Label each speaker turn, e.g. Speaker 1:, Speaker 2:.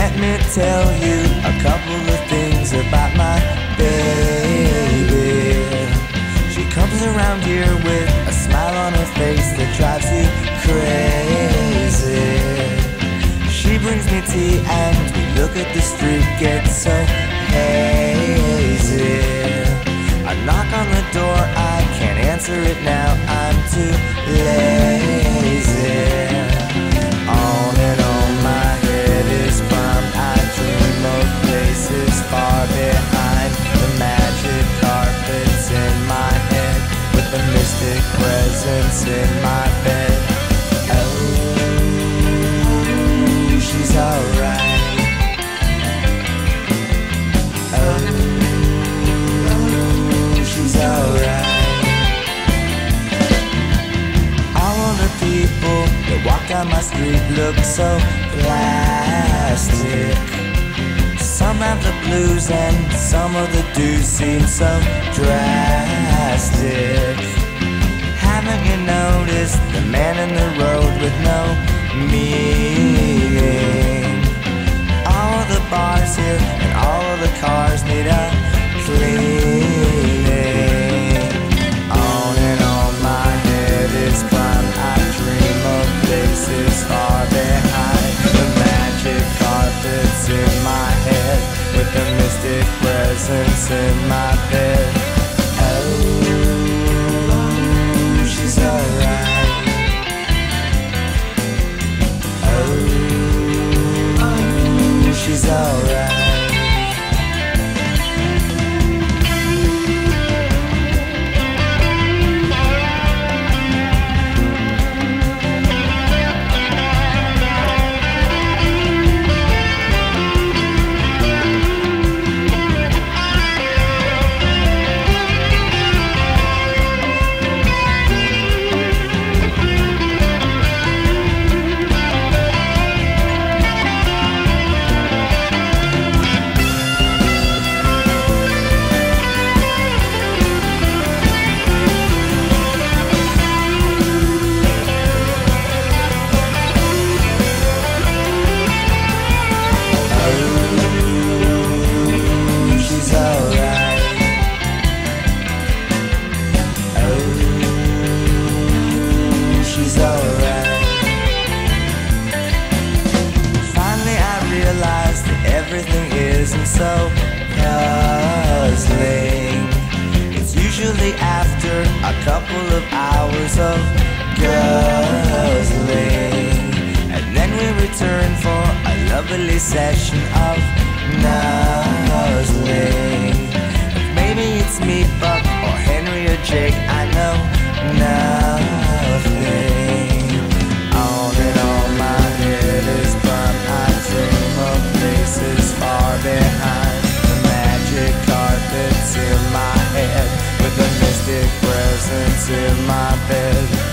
Speaker 1: Let me tell you a couple of things about my baby. She comes around here with a smile on her face that drives you crazy. She brings me tea and we look at the street get so hazy. I knock on the door, I can't answer it now, I'm too lazy. On and on my head is bombed, I dream of places far behind the magic carpets in my head, with the mystic presence in my bed. Oh, she's alright. Oh, she's alright. All of the people that walk down my street look so plastic. Some have the blues and some of the dudes seem so drastic. Haven't you noticed the man in the road with no meaning? All of the bars here and all of the cars need a cleaning. On and on my head is climbed, I dream of places far behind the magic carpets in my head, with the mystic presence in my bed. Oh, she's alright. Oh, she's alright. Everything isn't so puzzling. It's usually after a couple of hours of guzzling, and then we return for a lovely session of nuzzling. Maybe it's me, Buck, or Henry, or Jake, I know nothing. On and on my head is bumped, I dream of places far behind the magic carpets in my head, with the mystic presence in my bed.